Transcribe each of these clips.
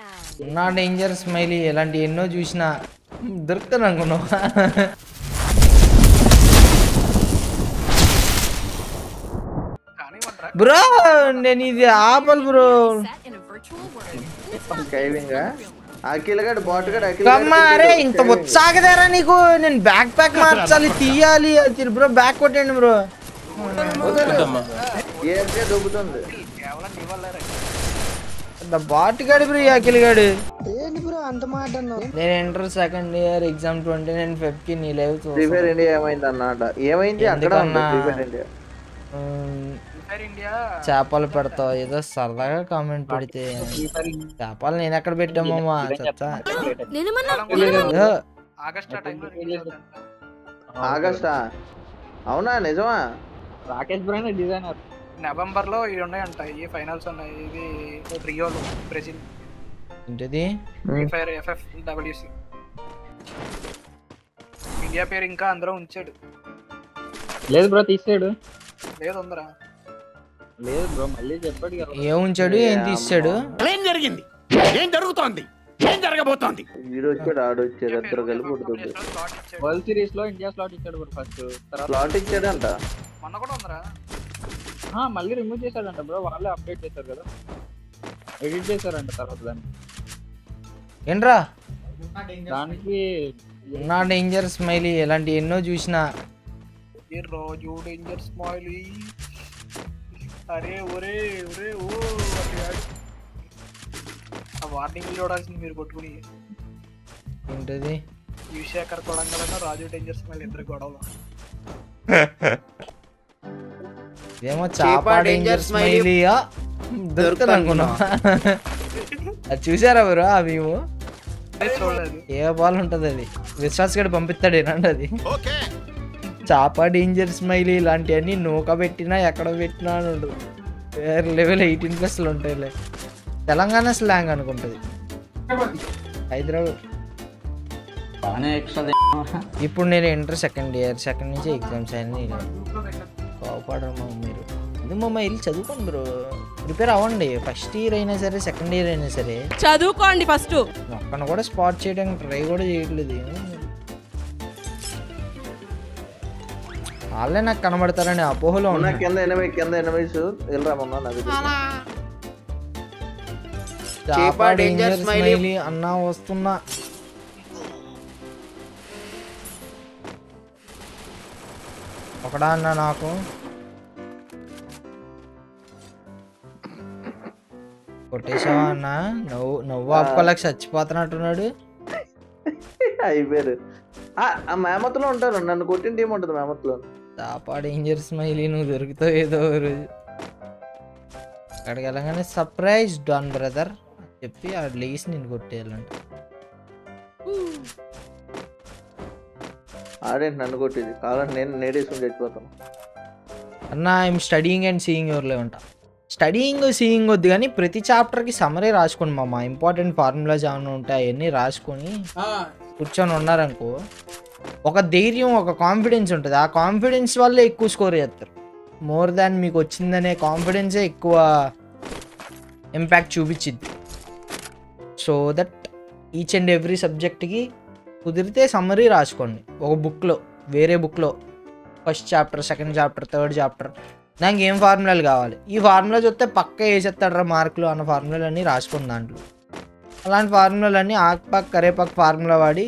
నా danger smiley ఇలాంటి ఎన్నో చూసినా దొరుకుతాను అనుకున్నావు. బ్రో నేను ఇది ఆపల్ బ్రో. అరే ఇంత వచ్చాకదారా నీకు, నేను బ్యాక్ ప్యాక్ మార్చాలి తీయాలి అది బ్రో. బ్యాక్ కొట్టండి బ్రో. బాట్ గాడి బ్రో అఖిల్ గాడు. నేను inter second year exam 29 Feb కి నీ లైవ్ చేపలు పెడతావు ఏదో సరదాగా కామెంట్ పెడితే. చేపలు నేను ఎక్కడ పెట్టామమ్మా చచ్చా. ఆగస్టా? అవునా నిజమా? Rakesh brain designer. నవంబర్ లో ఇవి ఉన్నాయంట, ఈ ఫైనల్స్ ఉన్నాయి. ఇది రియోలో బ్రెజిల్. ఏంటిది? FFWC. ఇండియా పేరు ఇంకా అందరూ ఉంచాడు. లేదు బ్రో తీసాడు. లేదు ఉందరా? లేదు బ్రో మళ్ళీ చెప్పాడు కదా. ఏం ఉంచాడు ఏం తీసాడు? ఏం జరిగింది, ఏం జరుగుతోంది, ఏం జరగబోతోంది? వీడు వచ్చాడు ఆడు వచ్చాడు ఇద్దరు కలిపి కొడుతుంది. వరల్డ్ సిరీస్ లో ఇండియా స్లాట్ ఇచ్చాడు బ్రో ఫస్ట్. స్లాట్ ఇచ్చాడంట. మొన్న కూడా ఉందరా? మళ్ళీ రిమూవ్ చేశాడంట బ్రో. వాళ్ళే అప్డేట్ చేశారు కదా, ఎడిట్ చేశారంట తర్వాత దాన్ని. ఏంట్రా దానికి నా డేంజర్ స్మైలీ ఇలాంటి ఎన్నో చూసినా. రోజు డేంజర్ స్మైలీ. అరే ఒరే ఒరే ఓ వార్నింగ్ చూడాల్సింది మీరు కొట్టుకుని. ఏంటది? యువశేఖర్ కొడంగల్ రాజు డేంజర్ స్మైల్ ఇద్దరు గొడవలు. ఏమో చాపా డేంజర్ స్మైలీయా దొరుకుతుంది అనుకున్నా. అది చూసారా బ్రో? మేము ఏ బాల్ ఉంటది అది విశ్వాస్ గడు పంపిస్తాడు ఏనండి. అది చాపా డేంజర్ స్మైలీ ఇలాంటివన్నీ నూక పెట్టినా ఎక్కడ పెట్టినా అని ఉండదు. వేరే లెవెల్ 18+ ఉంటాయిలే. తెలంగాణ స్లాంగ్ అనుకుంటుంది. హైదరాబాద్. ఇప్పుడు నేను ఇంటర్ సెకండ్ ఇయర్ నుంచి ఎగ్జామ్స్ అన్నీ కోపడరు మీరు. ఇది మా వెళ్ళి చదువుకోండి బ్రో, ప్రిపేర్ అవ్వండి. ఫస్ట్ ఇయర్ అయినా సరే సెకండ్ ఇయర్ అయినా సరే చదువుకోండి. ఫస్ట్ ఒక్కను కూడా స్పాట్ చేయడానికి ట్రై కూడా చేయట్లేదు. వాళ్ళే నాకు కనబడతారని అపోహలో ఉన్నా. చాపా డేంజర్ స్మైలీ అన్నా వస్తున్నా. ఒకడా అన్నా నాకు కొట్టేసావా అన్నా? నువ్వు అప్పలకి చచ్చిపోతున్నట్టున్నాడు. అయిపోయారు. మేమత్తులో ఉంటారు, నన్ను కొట్టిన టీం ఉంటుంది మేమత్తులో. చాపా డేంజర్ స్మైలీ నువ్వు దొరుకుతావు ఏదో రోజు. అక్కడికి వెళ్ళగానే సర్ప్రైజ్ డాన్ బ్రదర్ చెప్పి ఆ లేసి నేను కొట్టేయాలంట. ఆడేంటి నన్ను కొట్టేది? కావాలంటే నేను నేడేసుకుని చచ్చిపోతాను అన్నా. ఐఎమ్ స్టడీయింగ్ అండ్ సీయింగ్ యువర్లో ఉంటా. స్టడీయింగ్ సీయింగ్ వద్దు కానీ ప్రతి చాప్టర్కి సమరీ రాసుకోండి మామ. ఇంపార్టెంట్ ఫార్ములాస్ ఏమైనా ఉంటాయి అవన్నీ రాసుకొని కూర్చొని ఉన్నారనుకో ఒక ధైర్యం ఒక కాన్ఫిడెన్స్ ఉంటుంది. ఆ కాన్ఫిడెన్స్ వల్ల ఎక్కువ స్కోర్ చేస్తారు. మోర్ దాన్ మీకు వచ్చిందనే కాన్ఫిడెన్సే ఎక్కువ ఇంపాక్ట్ చూపించింది. So that each and every సబ్జెక్ట్కి కుదిరితే సమ్మరీ రాసుకోండి ఒక బుక్లో, వేరే బుక్లో. First chapter, second chapter, third chapter నాకు ఏం ఫార్ములాలు కావాలి, ఈ ఫార్ములా చూస్తే పక్క వేసేస్తాడరా మార్కులు అన్న ఫార్ములాలు అన్నీ రాసుకోండి దాంట్లో. అలాంటి ఫార్ములాలన్నీ ఆకుపాక్ కరేపాక్ ఫార్ములా వాడి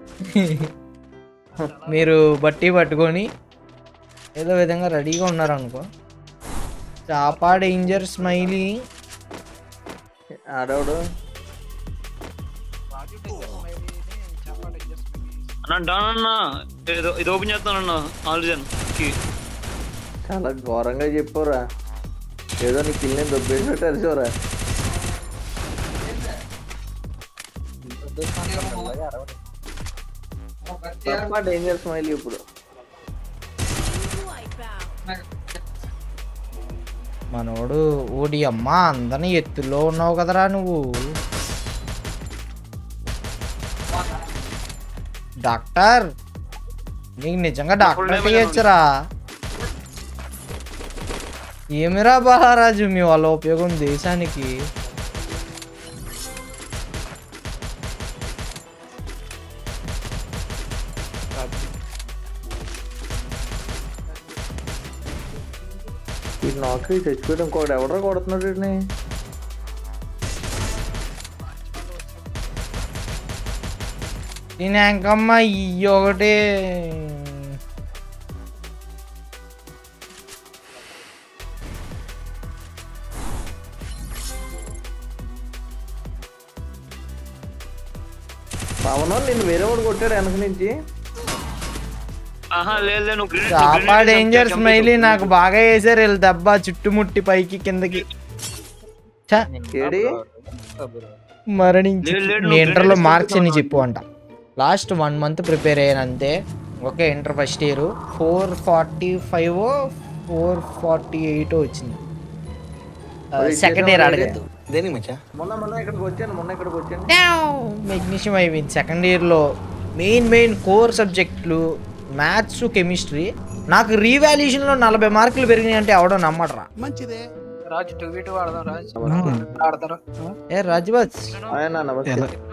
మీరు బట్టి పట్టుకొని ఏదో విధంగా రెడీగా ఉన్నారనుకో. చాపా డేంజర్ స్మైలీ ఆడవుడు ఇది ఓపెన్ చేస్తానన్నా ఆల్రెడీ. చాలా ఘోరంగా చెప్పారా, ఏదో నీ కిల్ నేను దొబ్బేసినట్టు అరిచోరా. డేంజర్ స్మైల్ ఇప్పుడు మనోడు ఓడి అమ్మా అందరినీ ఎత్తుల్లో ఉన్నావు కదరా నువ్వు. డాక్టర్ నీకు నిజంగా డాక్టర్ చేయొచ్చురా. ఏమిరా బాలరాజు మీ వాళ్ళ ఉపయోగం దేశానికి. ఇది నాకు చచ్చిపోయాడు. ఇంకోటి ఎవడో కొడుతున్నాడు వీడిని. నేనేంకమ్మ ఈ ఒకటి పవన్ నిన్ను వేరే వాడు కొట్టాడు వెనక నుంచి. ఆహా లేదు నువ్వు గ్రీన్ చాపా డేంజర్ స్మైలీ నాకు బాగా వేసారు వీళ్ళు దెబ్బ చుట్టుముట్టి పైకి కిందకి ఛ, ఏడి మరణించి లేదు, నీ ఇంటర్లో మార్క్స్ అని చెప్పు అంట. లాస్ట్ 1 month ప్రిపేర్ అయ్యాను అంతే. ఓకే ఇంటర్ ఫస్ట్ ఇయర్ 445 448 వచ్చింది. సెకండ్ ఇయర్ అడగద్దు మొన్న ఇక్కడికి వచ్చాను. మెగ్నీషియం అయిపోయింది. సెకండ్ ఇయర్లో మెయిన్ కోర్ సబ్జెక్టులు మ్యాథ్స్ కెమిస్ట్రీ. నాకు రీవాల్యూషన్లో 40 మార్కులు పెరిగినాయి అంటే ఎవడో నమ్మడరా. రాజు 2v2 ఆడదాం రాజు. ఆడతారా? ఏ రాజ్బాస్ ఆయన నమస్తే.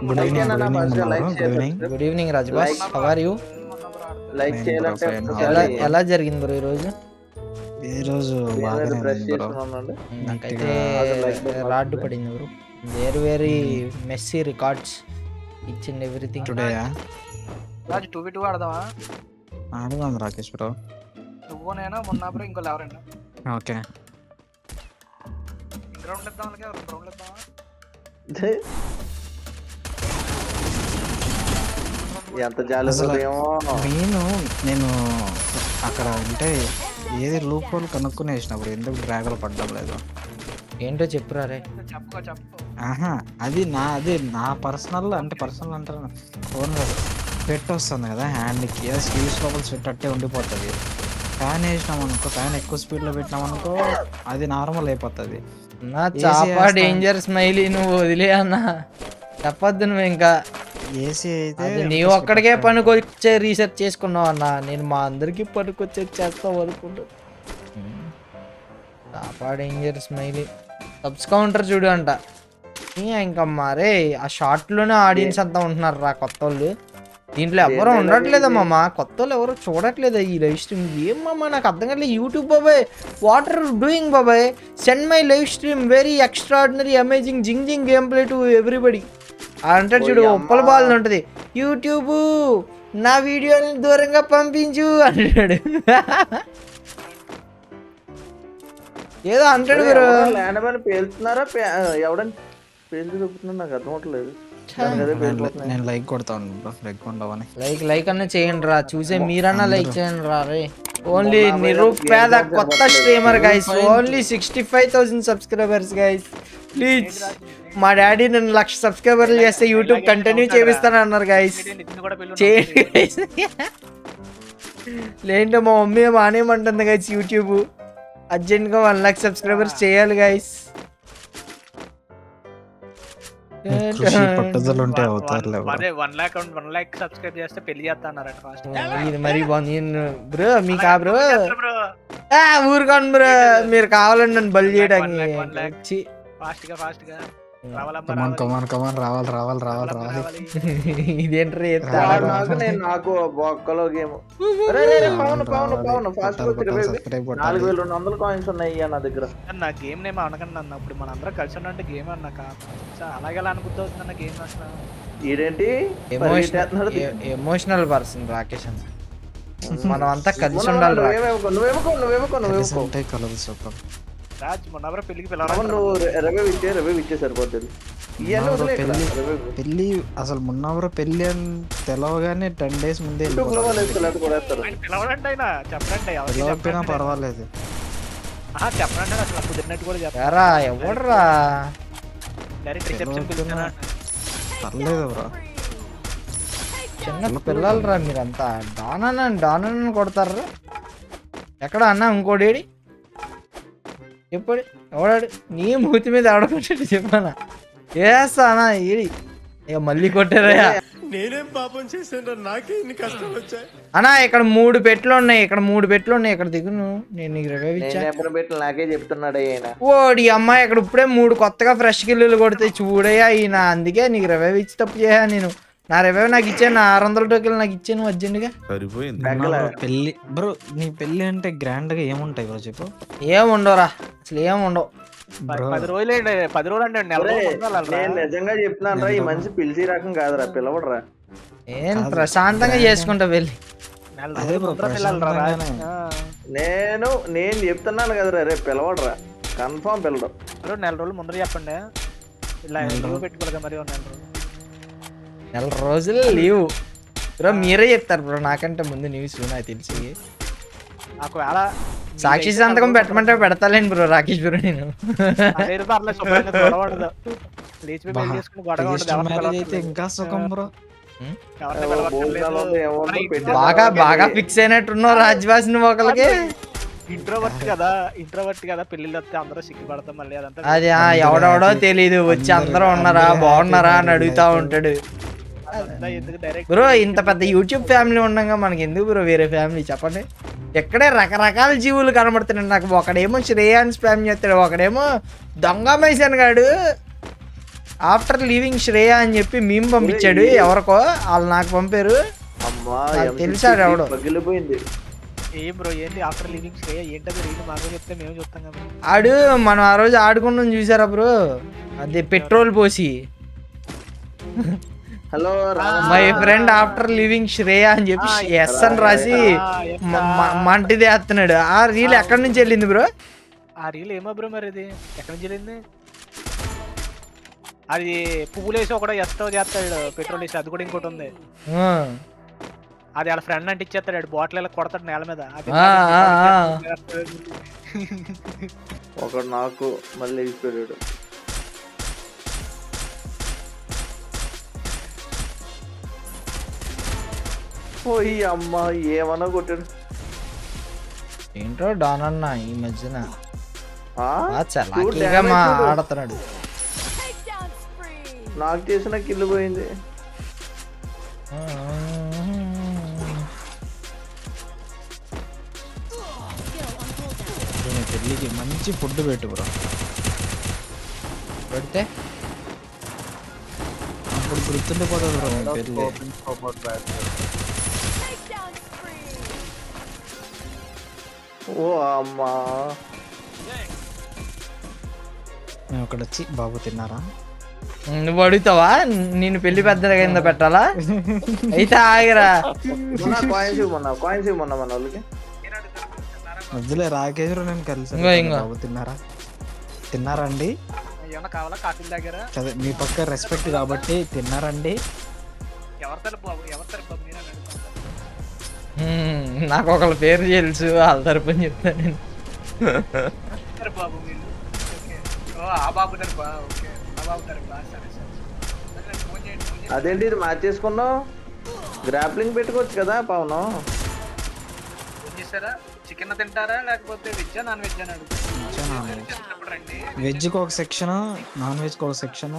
Good evening Raj boss, how are you? Like చేయాలంటే ఎలా జరిగింది బ్రో ఈరోజు? ఈరోజు బ్రష్ చేసుకున్నానండి. నాకైతే రాడ్ పడింది bro. Very messy records each and everything today Raju 2v2 ఆడదామా? ఆడదాం రాకేష్ బ్రో. నువ్వు నేనా మొన్న బ్రో ఇంకో ఎవరైనా ఓకే గ్రౌండ్ ఇద్దాం అలాగే గ్రౌండ్ ఇద్దామా? ఎంత జాలేమో. నేను అక్కడ అంటే ఏది లూప్ హోల్ కనుక్కుని వేసినప్పుడు ఎందుకు డ్రాగలు పడ్డం లేదు ఏంటో చెప్పురా రే. చెప్పు ఆహా అది నా పర్సనల్ అంటే ఫోన్ కాదు స్వెట్ వస్తుంది కదా హ్యాండ్కి, అది స్లీవ్స్ లోపల స్వెట్ అట్టే ఉండిపోతుంది. ఫ్యాన్ వేసినామనుకో, ఫ్యాన్ ఎక్కువ స్పీడ్లో పెట్టినామనుకో అది నార్మల్ అయిపోతుంది. నా చాపా డేంజర్ స్మైలీ నువ్వు వదిలే అన్న చెప్పొద్దు నువ్వు ఇంకా. ఏసీ అయితే నీవు ఒక్కడికే పనికొచ్చే రీసెర్చ్ చేసుకున్నావు అన్న. నేను మా అందరికి పనికొచ్చే చేస్తావు అనుకుంటా. చాపా డేంజర్ స్మైలీ సబ్స్ కౌంటర్ చూడు అంట. ఇంకా మరే ఆ షార్ట్లోనే ఆడియన్స్ అంతా ఉంటున్నారు రా కొత్త వాళ్ళు. దీంట్లో ఎవరు ఉండట్లేదమ్మా, కొత్త వాళ్ళు ఎవరు చూడట్లేదు ఈ లైవ్ స్ట్రీమ్. ఏమమ్మా నాకు అర్థం కావట్లేదు. యూట్యూబ్ బాబాయ్ వాట్ ఆర్ డూయింగ్ బాబాయ్? Send my live stream very extraordinary amazing zing game play to everybody అంటాడు చూడు. ఉప్పల బాల్ ఉంటుంది. యూట్యూబ్ నా వీడియోని దూరంగా పంపించు అంటాడు. ఏదో అంటాడు మీరు. ల్యాండ్ మ్యాన్ పేలుతున్నారా ఎవడని పేల్చి చూపుతున్నా నాకు అర్థం అవట్లేదు. నేను లైక్ కొడతాను లైక్ అన్న చేయండి రా, చూసే మీరన్నా లైక్ చేయండి రా రే. ఓన్లీ నిరుపేద కొత్త streamer guys, only 65,000 subscribers guys. Please మా డాడీ నన్ను 1,00,000 సబ్స్క్రైబర్లు చేస్తే యూట్యూబ్ కంటిన్యూ చేపిస్తాను అన్నారు గైస్. చేయండి గైస్. లేదంటే మా మమ్మీ మానేమంటుంది గైస్. యూట్యూబ్ అర్జెంట్గా 1,00,000 సబ్స్క్రైబర్స్ చేయాలి గైస్. పట్టుదల ఉంటే అవుతారులే. 1,00,000 సబ్స్క్రైబ్ చేస్తే పెళ్లి చేస్తాన్నారట ఫాస్ట్. ఇది మరి బ్రో మీకు ఆ బ్రో ఊరుకోండి బ్రో. మీరు కావాలండి నన్ను బలి చేయడానికి. ఫాస్ట్ గా రావాలి. ఇదేంట్రీ నాకు బొక్కలో గేమ్. పవన్ ఫాస్ట్ 4,200 కాయిన్స్ ఉన్నాయి నా దగ్గర. నా గేమ్ నేమ్ అనకండి అన్న. ఇప్పుడు మన అందరం కలిసి ఉన్నట్టు గేమ్ అన్నాక అలాగే అనుకుంటా అన్న గేమ్ అసలు. ఈడేంటి ఎమోషనల్ పర్సన్ రాకేష్ అన్న. మనం అంతా కలిసి ఉండాలి. రాజ్ మొన్న పెళ్లికి రవి ఇచ్చే సరిపోతుంది. పెళ్లి అసలు మొన్నవర పెళ్లి అని తెలవగానే 10 days ముందే పిలవకపోయినా పర్వాలేదు. చెప్పండి అసలు కుదిరినట్టు కూడా చెప్పరా. ఎవడరా పర్లేదు బ్రో. చిన్న పిల్లలు రా మీరంతా. డానన్ కొడతారా ఎక్కడ అన్న? ఇంకోటి ఎప్పుడు ఎవడాడు నీ మూతి మీద ఆడకొచ్చాడు చెప్పానా? ఏస్తానా ఏడి ఇక మళ్ళీ కొట్టారయ్యా. నేనేం పాపం చేశాను, నాకే ఇన్ని కష్టాలు వచ్చాయి అన్నా. ఇక్కడ 3 పెట్లు ఉన్నాయి, ఇక్కడ దిగును. నేను నీకు రివైవ్ ఇచ్చా. నాకే చెప్తున్నాడు ఆయన. ఓడి అమ్మాయి ఇక్కడ ఇప్పుడే 3 కొత్తగా ఫ్రెష్ కిల్లులు కొడితే చూడయ్యా ఈయన. అందుకే నీకు రివైవ్ ఇచ్చి తప్పు చేయా నేను. నా రివైవ్ నాకు ఇచ్చాను, నా 600 టోకెన్లు నాకు ఇచ్చాను అర్జెంట్గా. సరిపోయింది. పెళ్లి బ్రో, నీ పెళ్లి అంటే గ్రాండ్ గా ఏముంటాయి బ్రో చెప్పు? ఏం ఉండవురా, అసలు ఏం ఉండవు. 10 రోజులు అంటే నెల రోజులు ఉండాలి రా. నేను నిజంగా చెప్తున్నాను రా, ఈ మనిషి పిలిచి రకం కాదురా, పిలవడరా. ఏం ప్రశాంతంగా చేసుకుంటా వెళ్ళి. నెల అదే రోజులు బ్రో, ముందర పిల్లలు రా. నేను చెప్తున్నాను కదరా, రేపు పిలవడరా, కన్ఫామ్ పిలవడం. బ్రో నెల రోజులు ముందర చెప్పండి, ఇలా లీవ్ పెట్టుకోలేక మరి నెల రోజులు లీవ్ బ్రో, మీరే చెప్తారు బ్రో నాకంటే ముందు న్యూస్, నాకు తెలిసి. ఒకవేళ సాక్షి సంతకం పెట్టమంటే పెడతాలేండి బ్రో రాకేష్ బ్రో. నేను లేచిపోయి పెళ్లి చేసుకుని గొడవ ఉండదు, ఎవరిని మ్యారేజ్ అయితే పిలవట్లేదు. ఇంకా సుఖం బ్రో. ఎవరిని పిలవట్లేదు. బాగా ఫిక్స్ అయినట్టున్నావు రాజ్వాస్ నువ్వు ఒకరికి. ఇంట్రోవర్ట్ కదా పెళ్లిళ్ళు వస్తే అందరూ సిగ్గుపడతాం మళ్ళీ అదంతా. అది ఎవడెవడో తెలీదు, వచ్చి అందరూ ఉన్నారా బాగున్నారా అని అడుగుతా ఉంటాడు అదంతా ఎందుకు డైరెక్ట్ బ్రో. ఇంత పెద్ద యూట్యూబ్ ఫ్యామిలీ ఉండగా మనకి ఎందుకు బ్రో వేరే ఫ్యామిలీ చెప్పండి. ఎక్కడే రకరకాల జీవులు కనబడుతున్నాయి నాకు. ఒకడేమో శ్రేయాన్ స్పామ్ చేస్తాడు, ఒకడేమో దొంగ మైసన్ గాడు ఆఫ్టర్ లీవింగ్ శ్రేయ అని చెప్పి మేము పంపించాడు ఎవరికో, వాళ్ళు నాకు పంపారు. అమ్మా నాకు తెలిసాడు ఎవడో. పగిలిపోయింది. ఏం బ్రో ఏంటి ఆఫ్టర్ లివింగ్ స్టే ఏంటది రీల్ మాకు చెప్తే మేము చూస్తాం కదా. ఆడు మనం ఆ రోజు ఆడుకున్నాం చూసారా బ్రో, అదే పెట్రోల్ పోసి hello my friend after living Shreya అని చెప్పి ఎస్ అని రాసి మంటిది వేస్తున్నాడు. ఆ రీల్ ఎక్కడి నుంచి వెళ్ళింది బ్రో? ఆ రీల్ ఏమో బ్రో మరి ఇది ఎక్కడి నుంచి వెళ్ళింది? అది పువ్వులు వేసి ఒకటి ఎస్తో చేస్తాడు పెట్రోల్ వేసి, అది కూడా ఇంకోటి ఉంది. అది వాళ్ళ ఫ్రెండ్ అంటే ఇచ్చేస్తాడు, బాటిల్ ఇలా కొడతాడు నేల మీద. ఒకడు నాకు మళ్ళీ వెళ్ళిపోయాడు. పోయి అమ్మ ఏమన్నా కొట్టాడు. ఏంటో డాన్ అన్న ఈ మధ్యన ఆ? చలాకీగా మా ఆడుతున్నాడు. నాకు చేసిన కిల్లు పోయింది. పెళ్ళికి మంచి ఫుడ్ పెట్టు బ్రో, పెడితే అప్పుడు గుర్తుండిపోతుంది బ్రో నీ పెళ్ళి. ఓ అమ్మా మేము అక్కడ వచ్చి బాబు తిన్నారా నువ్వు అడుగుతావా నేను పెళ్లి పెద్ద కింద పెట్టాలా? అయితే ఆగరా. కాయిన్స్ ఇవ్వమన్నా మన వాళ్ళకి. మధ్యలో రాకేష్ నేను కలిసి బాబు తిన్నారా అండి? ఏమన్నా కావాలా కాఫీ దగ్గర? అదే మీ పక్క రెస్పెక్ట్ కాబట్టి తిన్నారండి. ఎవరి తరపు బాబు మీరే నాకు ఒకళ్ళ పేరు తెలుసు, వాళ్ళ తరపుని చెప్తాను నేను. బాబు మీరు ఆ బాబు తరపా? ఓకే ఆ బాబు తరపా, సరే సరే ఫోన్ చేయండి. అదేంటి ఇది మార్చేసుకున్నావు? గ్రాప్లింగ్ పెట్టుకోవచ్చు కదా పవను. ఫోన్ చేస్తారా? చికెన్ తింటారా లేకపోతే వెజ్ నాన్ వెజ్ అని అడుగుతారు రండి. వెజ్కి ఒక సెక్షన్, నాన్ వెజ్కి ఒక సెక్షన్.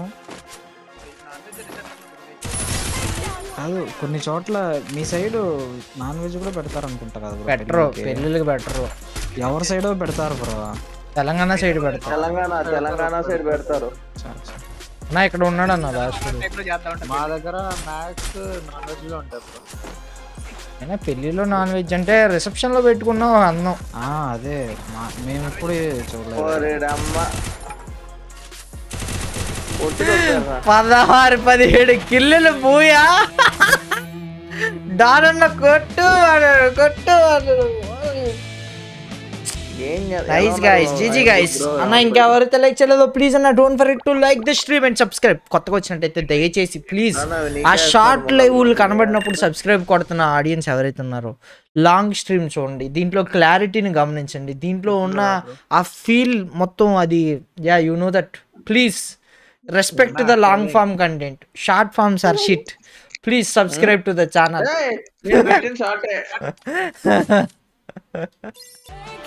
కాదు కొన్ని చోట్ల మీ సైడ్ నాన్ వెజ్ కూడా పెడతారు అనుకుంటా కదా బ్రో? పెట్టరు, పెళ్ళిళ్ళకి పెట్టరు. ఎవరి సైడ్ పెడతారు బ్రో? తెలంగాణ సైడ్ పెడతారు. తెలంగాణ సైడ్ పెడతారు. నా ఇక్కడ ఉన్నాడు అన్న లాస్ట్. మా దగ్గర మ్యాక్స్ నాన్ వెజ్ లో ఉంటారు. అయినా పెళ్లిలో నాన్ వెజ్ అంటే రిసెప్షన్ లో పెట్టుకున్నాం అన్నం. అదే మేము ఇప్పుడు చూడలేదు. 16-17 కిల్లులు పూయా దానన్న కొట్టు నైస్ గైస్, జీజీ గైస్. అన్న ఇంకెవరైతే లైక్ చేయలేదో ప్లీజ్ అన్న don't forget to like the stream and subscribe. కొత్తగా వచ్చినట్టయితే దయచేసి ప్లీజ్ ఆ షార్ట్ లైవ్లు కనబడినప్పుడు సబ్స్క్రైబ్ కొడుతున్న ఆడియన్స్ ఎవరైతే ఉన్నారో లాంగ్ స్ట్రీమ్ చూడండి, దీంట్లో క్లారిటీని గమనించండి, దీంట్లో ఉన్న ఆ ఫీల్ మొత్తం అది you know that. Please respect to the long form content, short forms are shit. Please subscribe to the channel.